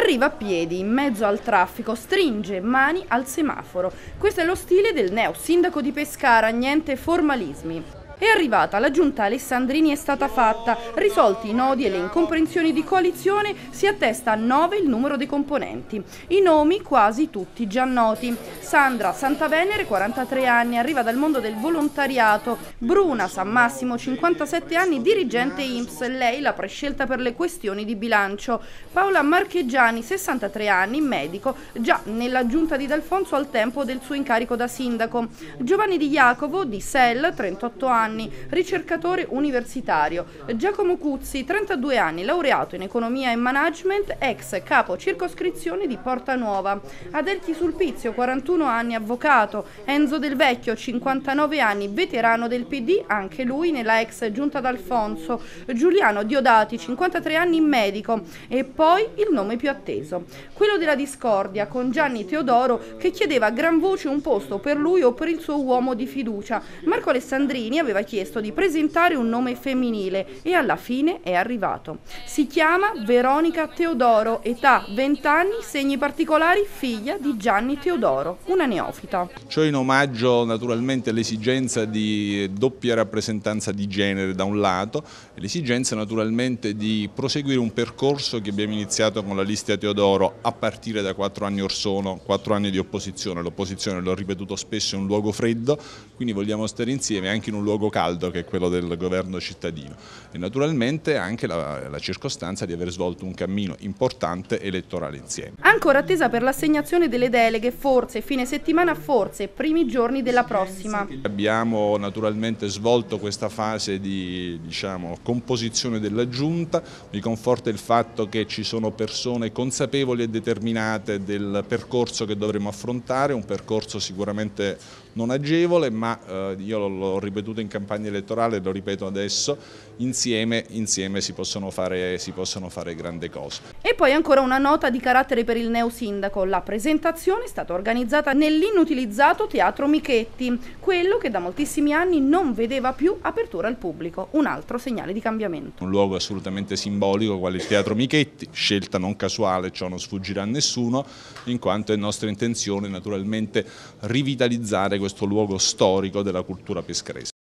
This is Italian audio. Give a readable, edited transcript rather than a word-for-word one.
Arriva a piedi, in mezzo al traffico, stringe mani al semaforo. Questo è lo stile del neo sindaco di Pescara, niente formalismi. È arrivata la giunta Alessandrini, è stata fatta, risolti i nodi e le incomprensioni di coalizione, si attesta a 9 il numero dei componenti. I nomi quasi tutti già noti. Sandra Santavenere, 43 anni, arriva dal mondo del volontariato. Bruna San Massimo, 57 anni, dirigente INPS, lei la prescelta per le questioni di bilancio. Paola Marcheggiani, 63 anni, medico, già nella giunta di D'Alfonso al tempo del suo incarico da sindaco. Giovanni Di Jacopo, di SEL, 38 anni, ricercatore universitario. Giacomo Cuzzi, 32 anni, laureato in economia e management, ex capo circoscrizione di Porta Nuova. Adelchi Sulpizio, 41 anni, avvocato. Enzo Del Vecchio, 59 anni, veterano del PD, anche lui nella ex giunta D'Alfonso. Giuliano Diodati, 53 anni, medico. E poi il nome più atteso, quello della discordia, con Gianni Teodoro, che chiedeva a gran voce un posto per lui o per il suo uomo di fiducia. Marco Alessandrini aveva chiesto di presentare un nome femminile e alla fine è arrivato. Si chiama Veronica Teodoro, età 20 anni, segni particolari, figlia di Gianni Teodoro, una neofita. Ciò in omaggio naturalmente all'esigenza di doppia rappresentanza di genere da un lato e l'esigenza naturalmente di proseguire un percorso che abbiamo iniziato con la lista Teodoro a partire da 4 anni or sono, 4 anni di opposizione. L'opposizione, l'ho ripetuto spesso, è un luogo freddo, quindi vogliamo stare insieme anche in un luogo caldo che è quello del governo cittadino e naturalmente anche la circostanza di aver svolto un cammino importante elettorale insieme. Ancora attesa per l'assegnazione delle deleghe, forse fine settimana, forse primi giorni della prossima. Abbiamo naturalmente svolto questa fase di composizione della giunta, mi conforta il fatto che ci sono persone consapevoli e determinate del percorso che dovremo affrontare, un percorso sicuramente non agevole, ma io l'ho ripetuto in campagna elettorale, lo ripeto adesso, insieme si possono fare grandi cose. E poi ancora una nota di carattere per il neo sindaco, la presentazione è stata organizzata nell'inutilizzato Teatro Michetti, quello che da moltissimi anni non vedeva più apertura al pubblico, un altro segnale di cambiamento. Un luogo assolutamente simbolico quale il Teatro Michetti, scelta non casuale, ciò non sfuggirà a nessuno, in quanto è nostra intenzione naturalmente rivitalizzare questo luogo storico della cultura pescarese.